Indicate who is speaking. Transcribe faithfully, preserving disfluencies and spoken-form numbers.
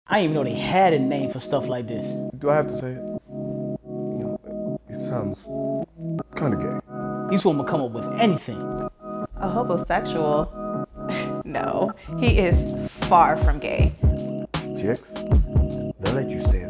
Speaker 1: I didn't even know they had a name for stuff like this.
Speaker 2: Do I have to say it? You know, it sounds kind of gay.
Speaker 1: These women come up with anything.
Speaker 3: A hobosexual? No, he is far from gay.
Speaker 2: Chicks, they'll let you stay in